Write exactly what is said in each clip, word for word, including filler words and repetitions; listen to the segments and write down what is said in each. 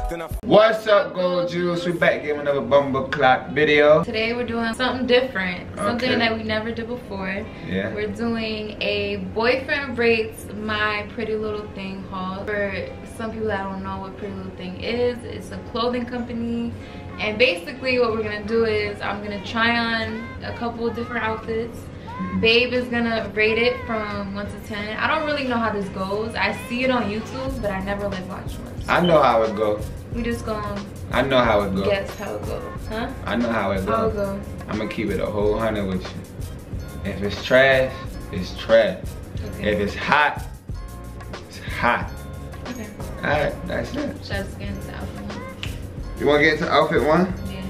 What's up, Gold Juice? We back here with another Bumble Clock video. Today we're doing something different, something okay. that we never did before. Yeah. We're doing a boyfriend rates my Pretty Little Thing haul. For some people that don't know what Pretty Little Thing is, it's a clothing company. And basically what we're gonna do is I'm gonna try on a couple of different outfits. Babe is gonna rate it from one to ten. I don't really know how this goes. I see it on YouTube, but I never like watch one. So I know how it goes. we just gonna I know how it goes. guess how it goes, huh? I know how it goes. How it go? I'm gonna keep it a whole hundred with you. If it's trash, it's trash. Okay. If it's hot, it's hot. Okay. Alright, that's it. Should I just get into outfit one? You wanna get into outfit one?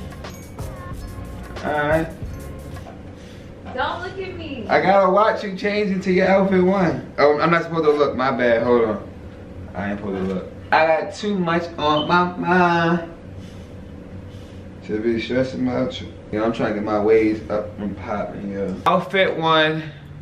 Yeah. Alright. Don't look at me. I gotta watch you change into your outfit one. Oh, I'm not supposed to look. My bad. Hold on. I ain't supposed to look. I got too much on my mind. Should be stressing about you. You know, I'm trying to get my waves up and popping, yo. Outfit one.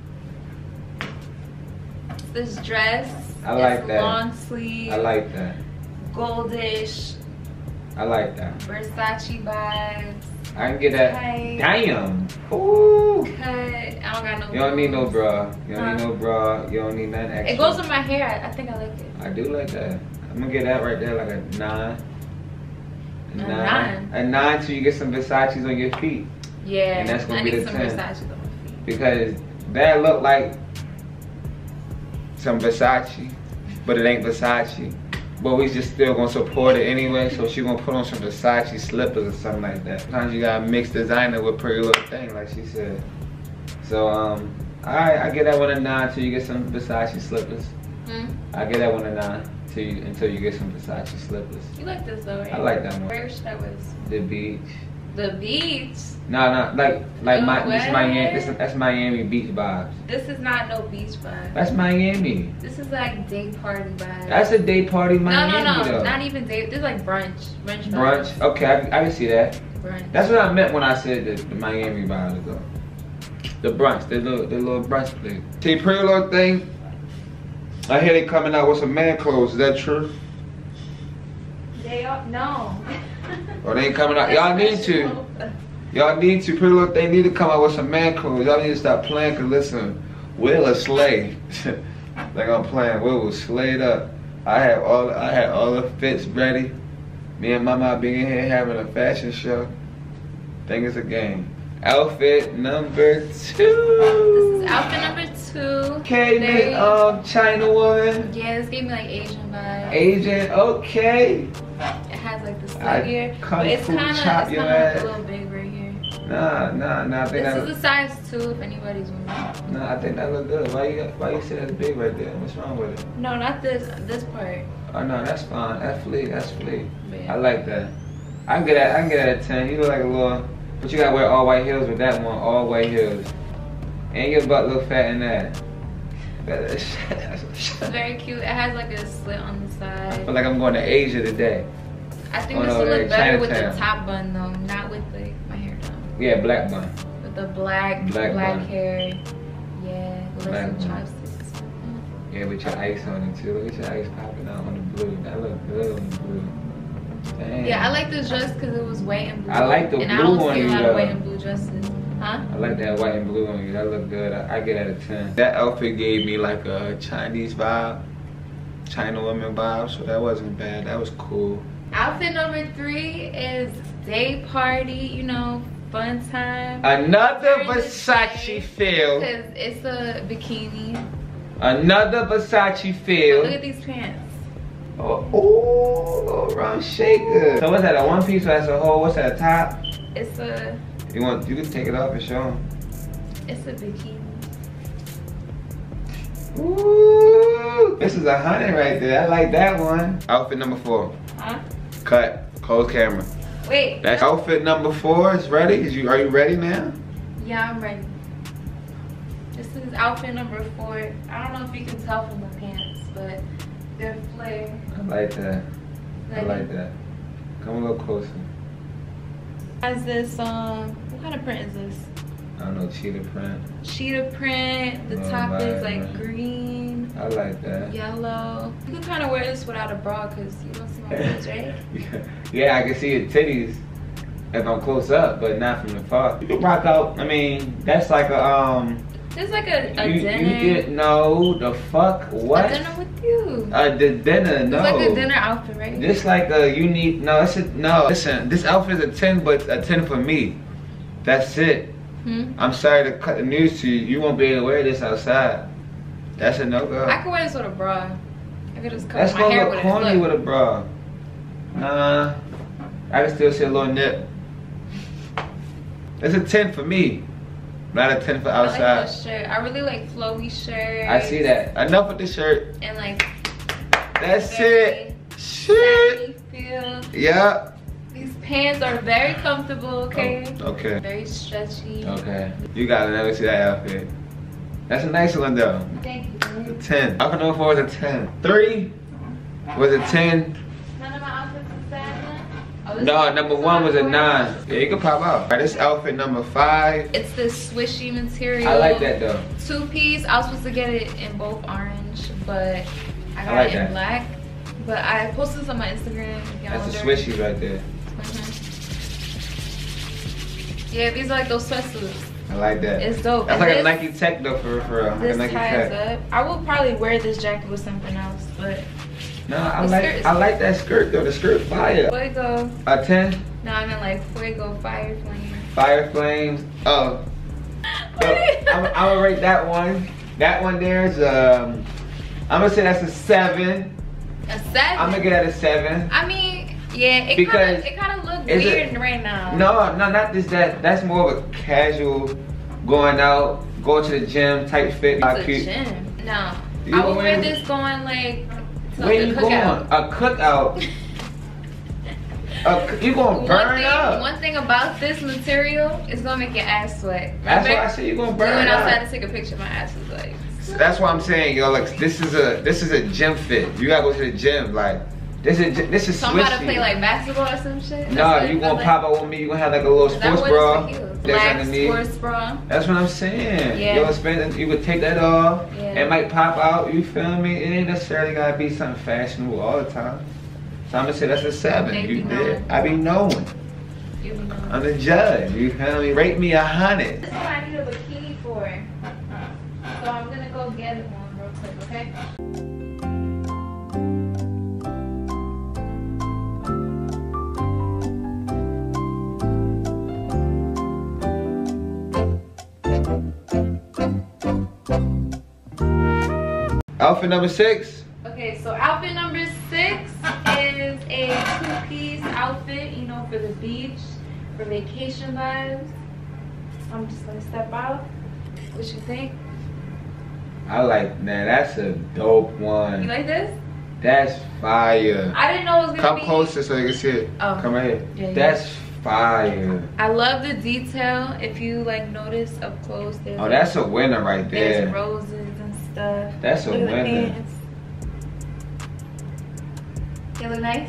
This dress. I like it's that. Long sleeve. I like that. Goldish. I like that. Versace vibes. I can get that. Tight. Damn. Ooh. Cut. I don't got no. You don't need no bra. You don't Huh? need no bra. You don't need nothing extra. It goes with my hair. I, I think I like it. I do like that. I'm gonna get that right there like a nine. A, A nine. nine? A nine till you get some Versace's on your feet. Yeah. And that's gonna I be need the some ten. Versace on my feet. Because that look like some Versace, but it ain't Versace. But we just still gonna support it anyway, so she gonna put on some Versace slippers or something like that. Sometimes you gotta mix designer with Pretty Little Thing, like she said. So, um, alright, I get that one a nine till you get some Versace slippers. Hmm? I get that one a nine till you, until you get some Versace slippers. You like this though, right? I like that one. Where should I wear this? The beach. The beach. No, no, like, like No my, this way. Miami, this, that's Miami beach vibes. This is not no beach vibe. That's Miami. This is like day party vibe. That's a day party Miami No, no, no. though. Not even day. This is like brunch. Brunch vibes. Brunch. Okay, I, I can see that. Brunch. That's what I meant when I said the, the Miami vibes though. The brunch, the little, the little brunch thing. See, Pretty Little Thing. I hear they coming out with some man clothes. Is that true? They are no. Or they ain't coming out? Y'all need to. Y'all need to. Pretty Little Thing need to come out with some man clothes. Y'all need to stop playing. Cause listen, Will is slay. Like I'm playing. Will was slayed up. I have all. I had all the fits ready. Me and Mama being in here having a fashion show. Think it's a game. Outfit number two. This is outfit number two. Okay, Very- Miss um, China woman. Yeah, this gave me like Asian vibes. Asian, okay. It has like the I slit here, kung but it's fu kind of chop it's your kind of ass. a little big right here. Nah, nah, nah. I think This that. is a size two if anybody's wondering. Nah, I think that look good. Why you, why you say that's big right there? What's wrong with it? No, not this. This part. Oh no, that's fine. That's flea. That's flea. Yeah. I like that. I can get that. I can get that at ten. You look like a little, but you gotta wear all white heels with that one. All white heels. And your butt look fat in that. It's very cute. It has like a slit on the I side. feel like I'm going to Asia today. I think Oh, this no, would like look better with the Chinatown. top bun though, not with like my hair down. Yeah, black bun. With the black, Black black, bun. hair. Yeah, with Black like some bun. chopsticks. Yeah, with your ice on it too. Look at your ice popping out on the blue. That look good on the blue. Dang. Yeah, I like this dress because it was white and blue. I like the and I blue don't on see a you, lot though. of white and blue dresses. Huh? I like that white and blue on you. That look good. I, I get out of ten. That outfit gave me like a Chinese vibe, China woman vibe. So that wasn't bad. That was cool. Outfit number three is day party. You know, fun time. Another Very Versace feel. Because it's a bikini. Another Versace Look feel. at these pants. Oh, ooh, little round shaker. So what's that? A one piece or that's a whole? What's that? A top? It's a You want? You can take it off and show 'em. it's a bikini. Ooh, this is a hundred right there. I like that one. Outfit number four. Huh? Cut. Close camera. Wait. That's outfit number four. Is ready? Is you? Are you ready now? Yeah, I'm ready. This is outfit number four. I don't know if you can tell from the pants, but they're flare. I like that. I Ready? like that. Come a little closer. Has this um what kind of print is this? I don't know, cheetah print. Cheetah print. The Oh, top is right, like right. green. I like that. Yellow. You can kind of wear this without a bra because you don't see my boobs, right? yeah. yeah, I can see your titties if I'm close up, but not from the far. You can rock out. I mean, that's like a um. It's like a, a you, dinner. You get no the fuck what? A dinner with you. Uh, the dinner, no. It's like a dinner outfit, right? This like a you need no. It's a no. Listen, this outfit is a ten, but a ten for me. That's it. Hmm? I'm sorry to cut the news to you. You won't be able to wear this outside. That's a no go. I could wear this with a bra. I could just cover That's my gonna hair look with corny it. with a bra. Nah, I can still see a little nip. It's a ten for me, not a ten for outside. I like this shirt. I really like flowy shirts. I see that. Enough with the shirt. And like. That's it. Shit. Feel. Yeah. These pants are very comfortable. Okay. Oh, okay. Very stretchy. Okay. You gotta never see that outfit. That's a nice one though. Thank you. A ten. I can know if it was a ten. Three was a ten. None of my outfits are seven. Oh, this No, is number one was a nine. Yeah, you can pop out. Alright, this outfit number five. It's this swishy material. I like that though. Two piece. I was supposed to get it in both orange, but I got I like it in that. black. But I posted this on my Instagram. If y'all That's a wonder. swishy right there. Mm-hmm. Yeah, these are like those sweatsuits. I like that. It's dope. That's And like a this- Nike Tech though, for for real. Like This a Nike ties Tech. up. I will probably wear this jacket with something else, but No, I The like skirt is- I like that skirt though. The skirt fire. Fuego. A ten. No, I mean like Fuego Fire Flame. Fire flames. Oh. So, I'm, I'm gonna rate that one. That one there's um. I'm gonna say that's a seven. A seven. I'm gonna get at a seven. I mean, yeah, it Because kind of it kind of looks is weird it- right now. No, no, not this. That that's more of a casual, going out, going to the gym type fit. It's How a cute. gym. No, You I would wear wearing- this going like to Where like you a going? cookout. A cookout. A, c- you gonna One burn thing, up. one thing about this material is gonna make your ass sweat. That's Remember? why I said you gonna We burn went outside up. to take a picture. My ass was like. That's why I'm saying, yo, like this is a this is a gym fit. You gotta go to the gym, like this is this is So I'm about to swishy. play like basketball or some shit. No, That's what you it gonna felt pop out with me. You gonna have like a little like. 'Cause I sports wore bra. this for heels. That's Black underneath. sports bra. That's what I'm saying. Yeah. Yo, spend you would take that off. Yeah. It might pop out. You feel me? It ain't necessarily gotta be something fashionable all the time. So I'm gonna say that's a seven. They You be did. knowing. I be knowing. You know. I'm the judge. You feel me? Rate me a hundred. This is what I need a bikini for. So I'm gonna go get one real quick, okay? Outfit number six. Okay, so outfit number six is a two-piece outfit, you know, for the beach, for vacation vibes. I'm just gonna step out. What you think? I like that. That's a dope You one. like this? That's fire. I didn't know it was gonna Come be. closer so you can see it. Oh. Come right here. Yeah, yeah. That's fire. I love the detail. If you like notice up close, there's Oh, that's a winner right there's there. roses and stuff. That's a Look at the winner. pants. They look nice.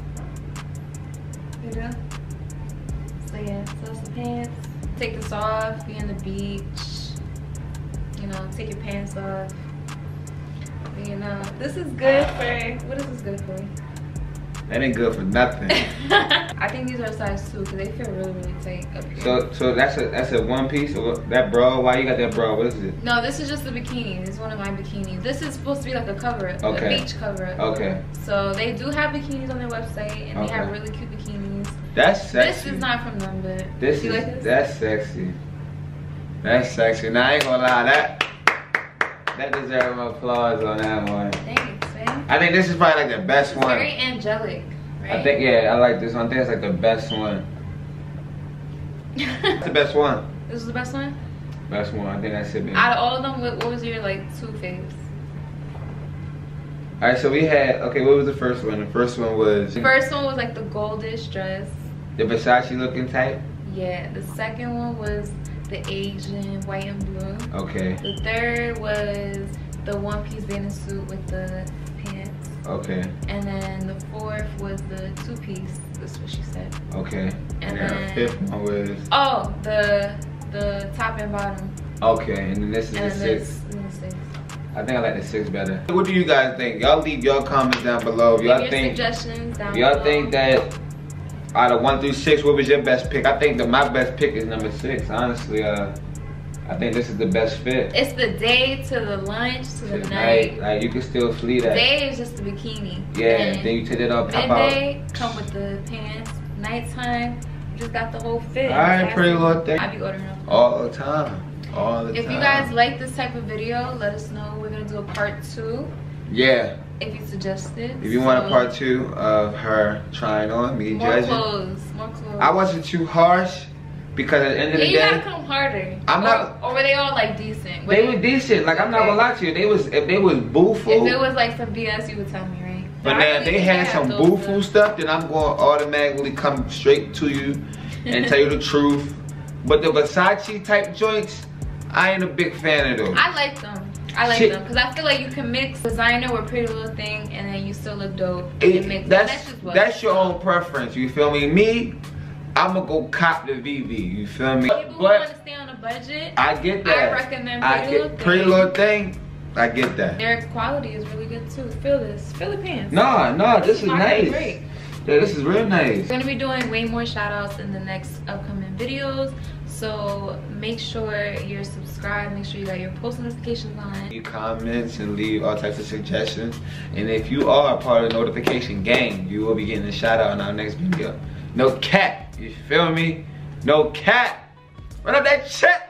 They do. So yeah, so that's the pants. Take this off. Be on the beach. You know, take your pants off. You know, this is good for. What is this good for? That ain't good for nothing. I think these are size two because they feel really, really tight up here. So, so that's a that's a one piece. Or that bra? Why you got that bra? What is it? No, this is just a bikini. This is one of my bikinis. This is supposed to be like a cover up, Okay. a beach cover up. Okay. So they do have bikinis on their website, and they have Okay. really cute bikinis. That's sexy. This is not from them, but This you is like this? that's sexy. That's sexy. Now I ain't gonna lie, that that deserves my applause on that one. Thanks, man. I think this is probably like the best It's one. very angelic, right? I think yeah, I like this one. I think it's like the best one. It's the best one. This is the best one. Best one. I think that's it. Man. Out of all of them, what, what was your like two faves? All right, so we had okay. What was the first one? The first one was The first one was like the goldish dress. the Versace looking type. Yeah. The second one was the Asian white and blue. Okay. The third was the one piece bathing suit with the pants. Okay. And then the fourth was the two piece. That's what she said. Okay. And And then then- the fifth one was Oh, the the top and bottom. okay, and then this is And the then sixth. this and the six. I think I like the six better. What do you guys think? Y'all leave your comments down below. Y'all think suggestions down Y'all below. think that out of one through six, what was your best pick? I think that my best pick is number six. Honestly, uh, I think this is the best fit. It's the day to the lunch to the Tonight, night. like you can still flee that. Day is just the bikini. Yeah, and then you take it up, pop out. midday come with the pants. Nighttime, you just got the whole fit. All right, pretty little thing. I be ordering them all the time. All the if time. you guys like this type of video, let us know. We're gonna do a part two. Yeah. If you suggest it. If you so, want a part two of her trying on, me more judging. More clothes, more clothes. I wasn't too harsh because at the end of yeah, the you day. You gotta come harder. I'm or, not. Or were they all like decent? Were they, they were decent. Like I'm not gonna lie to you. They was if they was boo-foo. If it was like some B S, you would tell me, right? But now if they had some boo-foo stuff, then I'm going to automatically come straight to you and tell you the truth. But the Versace type joints, I ain't a big fan of those. I like them. I like Shit. them because I feel like you can mix designer with Pretty Little Thing and then you still look dope. It, mix that's that's, just what that's your own preference. You feel me? Me, I'm gonna go cop the V V. You feel me? People who want to stay on a budget. I get that. I recommend Pretty I get Little Thing. Pretty Little Thing. I get that. Their quality is really good too. Feel this. Feel the pants. No, no, this is nice. Great. Yeah, this is real nice. We're gonna be doing way more shout outs in the next upcoming videos. So make sure you're subscribed, make sure you got your post notifications on. Leave comments and leave all types of suggestions. And if you are a part of the notification gang, you will be getting a shout out in our next video. No cap, you feel me? No cap. Run up that check.